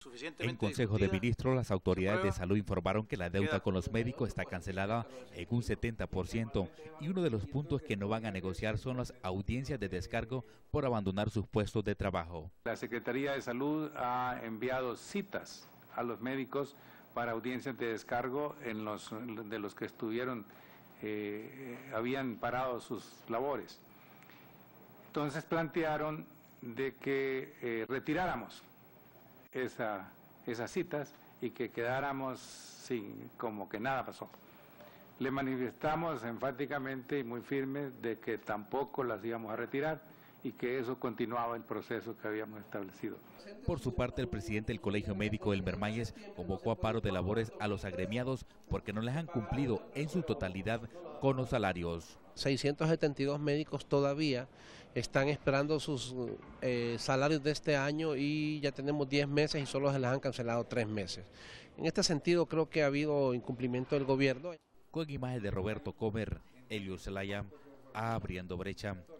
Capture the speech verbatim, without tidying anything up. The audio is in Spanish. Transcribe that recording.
En Consejo de Ministros, las autoridades de salud informaron que la deuda con los médicos está cancelada en un setenta por ciento y uno de los puntos que no van a negociar son las audiencias de descargo por abandonar sus puestos de trabajo. La Secretaría de Salud ha enviado citas a los médicos para audiencias de descargo en los, de los que estuvieron, eh, habían parado sus labores. Entonces plantearon de que eh, retiráramos esa, esas citas y que quedáramos sin, como que nada pasó. Le manifestamos enfáticamente y muy firmes de que tampoco las íbamos a retirar y que eso continuaba el proceso que habíamos establecido. Por su parte, el presidente del Colegio Médico, Elmer Mayes, convocó a paro de labores a los agremiados porque no les han cumplido en su totalidad con los salarios. seiscientos setenta y dos médicos todavía están esperando sus eh, salarios de este año y ya tenemos diez meses y solo se les han cancelado tres meses. En este sentido creo que ha habido incumplimiento del gobierno. Con imagen de Roberto Comer, Elio Zelaya, abriendo brecha.